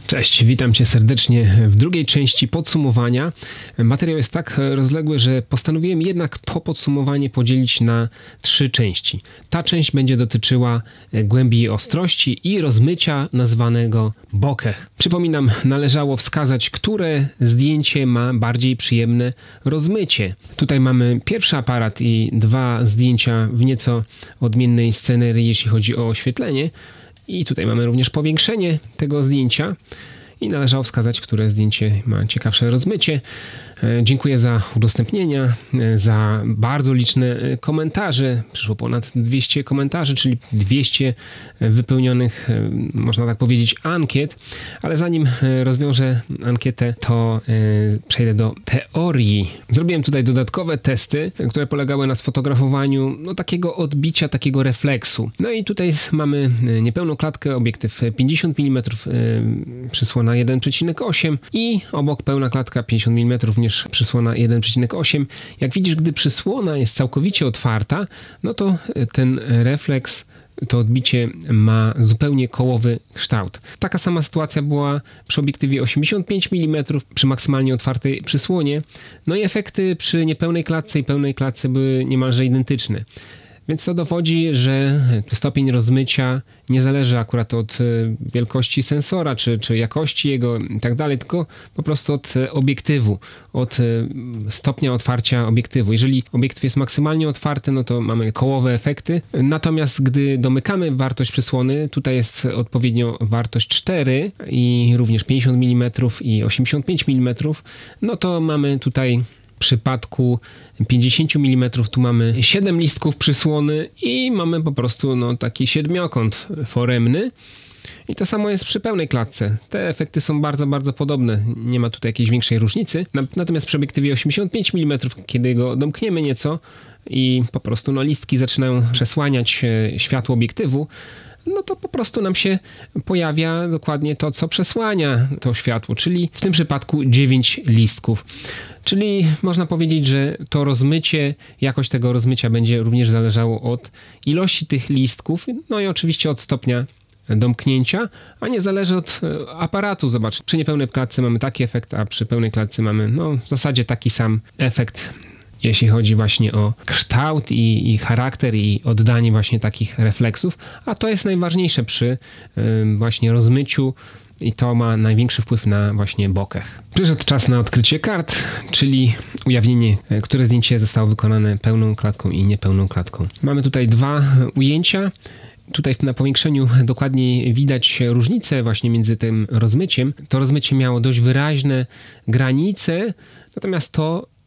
Cześć, witam Cię serdecznie w drugiej części podsumowania. Materiał jest tak rozległy, że postanowiłem jednak to podsumowanie podzielić na 3 części. Ta część będzie dotyczyła głębi i ostrości i rozmycia nazwanego bokeh. Przypominam, należało wskazać, które zdjęcie ma bardziej przyjemne rozmycie. Tutaj mamy pierwszy aparat i 2 zdjęcia w nieco odmiennej scenerii, jeśli chodzi o oświetlenie. I tutaj mamy również powiększenie tego zdjęcia i należało wskazać, które zdjęcie ma ciekawsze rozmycie. Dziękuję za udostępnienia, za bardzo liczne komentarze. Przyszło ponad 200 komentarzy, czyli 200 wypełnionych, można tak powiedzieć, ankiet. Ale zanim rozwiążę ankietę, to przejdę do teorii. Zrobiłem tutaj dodatkowe testy, które polegały na sfotografowaniu takiego odbicia, takiego refleksu. No i tutaj mamy niepełną klatkę, obiektyw 50 mm, przysłona 1,8 i obok pełna klatka 50 mm, również przysłona 1,8. Jak widzisz, gdy przysłona jest całkowicie otwarta, no to ten refleks, to odbicie ma zupełnie kołowy kształt. Taka sama sytuacja była przy obiektywie 85 mm przy maksymalnie otwartej przysłonie. No i efekty przy niepełnej klatce i pełnej klatce były niemalże identyczne. Więc to dowodzi, że stopień rozmycia nie zależy akurat od wielkości sensora, czy jakości jego i tak dalej, tylko po prostu od obiektywu, od stopnia otwarcia obiektywu. Jeżeli obiektyw jest maksymalnie otwarty, no to mamy kołowe efekty. Natomiast gdy domykamy wartość przysłony, tutaj jest odpowiednio wartość 4 i również 50 mm i 85 mm, no to mamy tutaj w przypadku 50 mm tu mamy 7 listków przysłony i mamy po prostu taki siedmiokąt foremny. I to samo jest przy pełnej klatce. Te efekty są bardzo, bardzo podobne. Nie ma tutaj jakiejś większej różnicy. Natomiast przy obiektywie 85 mm, kiedy go domkniemy nieco i po prostu listki zaczynają przesłaniać światło obiektywu, no to po prostu nam się pojawia dokładnie to, co przesłania to światło, czyli w tym przypadku 9 listków. Czyli można powiedzieć, że to rozmycie, jakość tego rozmycia będzie również zależało od ilości tych listków, no i oczywiście od stopnia domknięcia, a nie zależy od aparatu. Zobacz, przy niepełnej klatce mamy taki efekt, a przy pełnej klatce mamy w zasadzie taki sam efekt, jeśli chodzi właśnie o kształt i charakter i oddanie właśnie takich refleksów, a to jest najważniejsze przy właśnie rozmyciu i to ma największy wpływ na właśnie bokeh. Przyszedł czas na odkrycie kart, czyli ujawnienie, które zdjęcie zostało wykonane pełną klatką i niepełną klatką. Mamy tutaj 2 ujęcia. Tutaj na powiększeniu dokładniej widać różnicę właśnie między tym rozmyciem. To rozmycie miało dość wyraźne granice, natomiast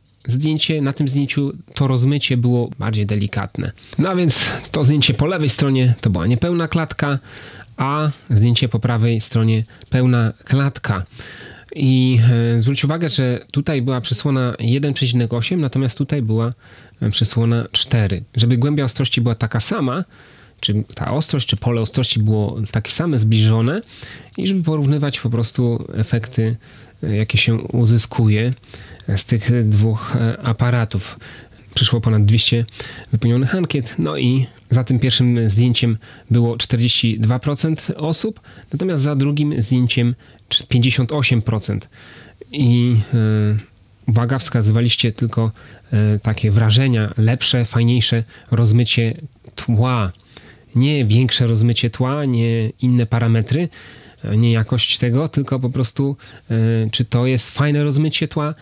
na tym zdjęciu to rozmycie było bardziej delikatne. No a więc to zdjęcie po lewej stronie to była niepełna klatka, a zdjęcie po prawej stronie pełna klatka. I zwróć uwagę, że tutaj była przysłona 1,8, natomiast tutaj była przysłona 4. Żeby głębia ostrości była taka sama, czy ta ostrość, czy pole ostrości było takie same, zbliżone i żeby porównywać po prostu efekty, jakie się uzyskuje z tych 2 aparatów. Przyszło ponad 200 wypełnionych ankiet, no i za tym pierwszym zdjęciem było 42% osób, natomiast za drugim zdjęciem 58%. I uwaga, wskazywaliście tylko takie wrażenia, lepsze, fajniejsze rozmycie tła. Nie większe rozmycie tła, nie inne parametry, nie jakość tego, tylko po prostu czy to jest fajne rozmycie tła,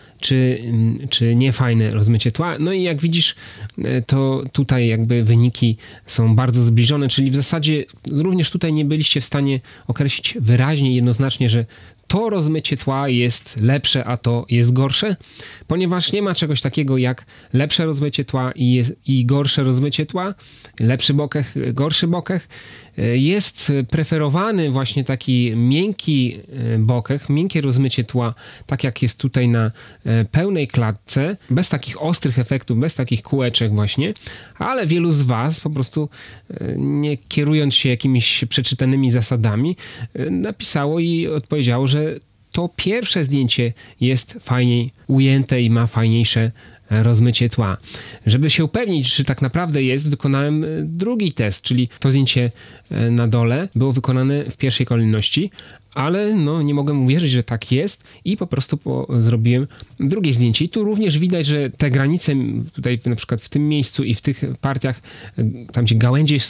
czy nie fajne rozmycie tła. No i jak widzisz, to tutaj jakby wyniki są bardzo zbliżone, czyli w zasadzie również tutaj nie byliście w stanie określić wyraźnie, jednoznacznie, że to rozmycie tła jest lepsze, a to jest gorsze, ponieważ nie ma czegoś takiego jak lepsze rozmycie tła i gorsze rozmycie tła, lepszy bokeh, gorszy bokeh. Jest preferowany właśnie taki miękki bokeh, miękkie rozmycie tła, tak jak jest tutaj na pełnej klatce, bez takich ostrych efektów, bez takich kółeczek właśnie, ale wielu z Was po prostu nie kierując się jakimiś przeczytanymi zasadami napisało i odpowiedziało, że to pierwsze zdjęcie jest fajniej ujęte i ma fajniejsze rozmycie tła. Żeby się upewnić, czy tak naprawdę jest, wykonałem drugi test, czyli to zdjęcie na dole było wykonane w pierwszej kolejności, ale no, nie mogłem uwierzyć, że tak jest i po prostu zrobiłem drugie zdjęcie. I tu również widać, że te granice tutaj na przykład w tym miejscu i w tych partiach, tam gdzie gałęzie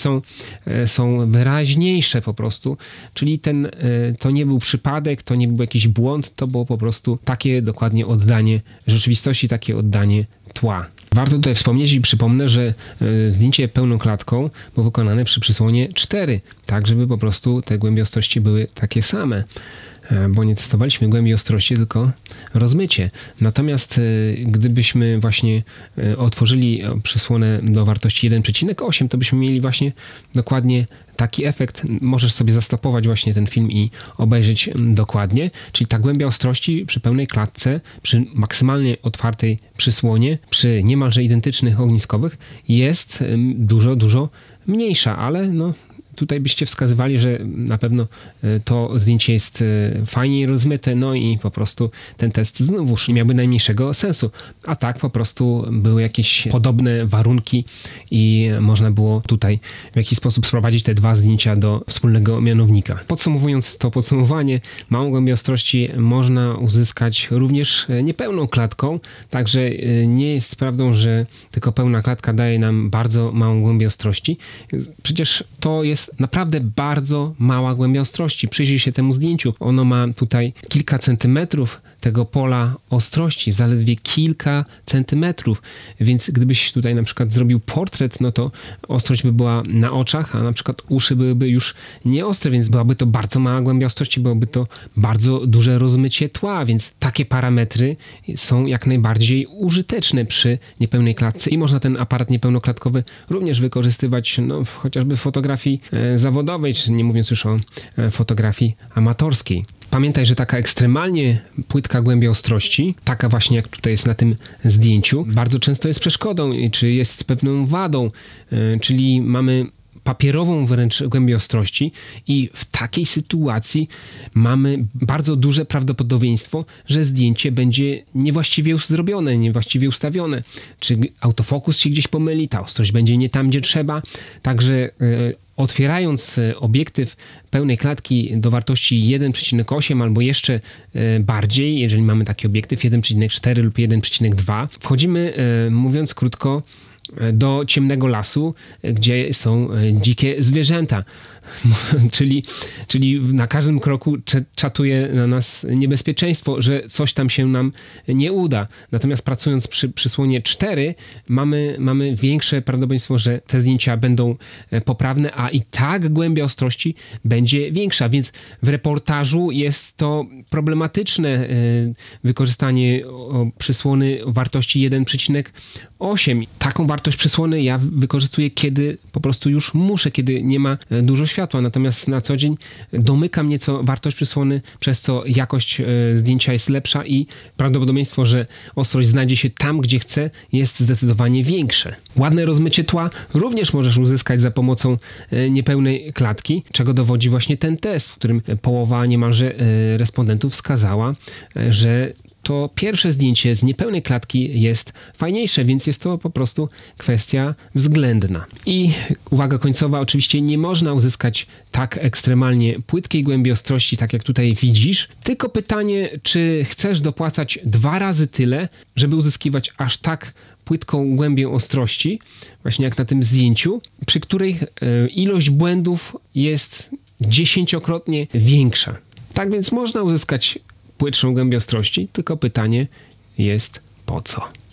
są wyraźniejsze po prostu, czyli to nie był przypadek, to nie był jakiś błąd, to było po prostu takie dokładnie oddanie rzeczywistości, takie oddanie tła. Warto tutaj wspomnieć i przypomnę, że zdjęcie pełną klatką było wykonane przy przysłonie 4, tak żeby po prostu te głębie ostrości były takie same, bo nie testowaliśmy głębi ostrości, tylko rozmycie. Natomiast gdybyśmy właśnie otworzyli przysłonę do wartości 1,8, to byśmy mieli właśnie dokładnie taki efekt. Możesz sobie zastopować właśnie ten film i obejrzeć dokładnie, czyli ta głębia ostrości przy pełnej klatce, przy maksymalnie otwartej przysłonie, przy niemalże identycznych ogniskowych jest dużo, dużo mniejsza, ale no tutaj byście wskazywali, że na pewno to zdjęcie jest fajniej rozmyte, no i po prostu ten test znowuż nie miałby najmniejszego sensu. A tak po prostu były jakieś podobne warunki i można było tutaj w jakiś sposób sprowadzić te dwa zdjęcia do wspólnego mianownika. Podsumowując to podsumowanie, małą głębię ostrości można uzyskać również niepełną klatką, także nie jest prawdą, że tylko pełna klatka daje nam bardzo małą głębię ostrości. Przecież to jest naprawdę bardzo mała głębia ostrości. Przyjrzyj się temu zdjęciu. Ono ma tutaj kilka centymetrów tego pola ostrości, zaledwie kilka centymetrów, więc gdybyś tutaj na przykład zrobił portret, no to ostrość by była na oczach, a na przykład uszy byłyby już nieostre, więc byłaby to bardzo mała głębia ostrości, byłoby to bardzo duże rozmycie tła, więc takie parametry są jak najbardziej użyteczne przy niepełnej klatce i można ten aparat niepełnoklatkowy również wykorzystywać no, chociażby w fotografii zawodowej, czy nie mówiąc już o fotografii amatorskiej. Pamiętaj, że taka ekstremalnie płytka głębia ostrości, taka właśnie jak tutaj jest na tym zdjęciu, bardzo często jest przeszkodą, czy jest pewną wadą, czyli mamy papierową wręcz głębię ostrości i w takiej sytuacji mamy bardzo duże prawdopodobieństwo, że zdjęcie będzie niewłaściwie zrobione, niewłaściwie ustawione, czy autofokus się gdzieś pomyli, ta ostrość będzie nie tam, gdzie trzeba, także otwierając obiektyw pełnej klatki do wartości 1,8 albo jeszcze bardziej, jeżeli mamy taki obiektyw 1,4 lub 1,2, wchodzimy, mówiąc krótko, do ciemnego lasu, gdzie są dzikie zwierzęta. Czyli na każdym kroku czatuje na nas niebezpieczeństwo, że coś tam się nam nie uda. Natomiast pracując przy przysłonie 4 mamy większe prawdopodobieństwo, że te zdjęcia będą poprawne, a i tak głębia ostrości będzie większa, więc w reportażu jest to problematyczne wykorzystanie przysłony o wartości 1,8. Taką wartość przysłony ja wykorzystuję, kiedy po prostu już muszę, kiedy nie ma dużo światła, natomiast na co dzień domykam nieco wartość przysłony, przez co jakość zdjęcia jest lepsza i prawdopodobieństwo, że ostrość znajdzie się tam, gdzie chcę, jest zdecydowanie większe. Ładne rozmycie tła również możesz uzyskać za pomocą niepełnej klatki, czego dowodzi właśnie ten test, w którym połowa niemalże respondentów wskazała, że to pierwsze zdjęcie z niepełnej klatki jest fajniejsze, więc jest to po prostu kwestia względna. I uwaga końcowa, oczywiście nie można uzyskać tak ekstremalnie płytkiej głębi ostrości, tak jak tutaj widzisz, tylko pytanie, czy chcesz dopłacać 2 razy tyle, żeby uzyskiwać aż tak płytką głębię ostrości, właśnie jak na tym zdjęciu, przy której ilość błędów jest 10-krotnie większa. Tak więc można uzyskać płytszą głębię ostrości, tylko pytanie jest po co?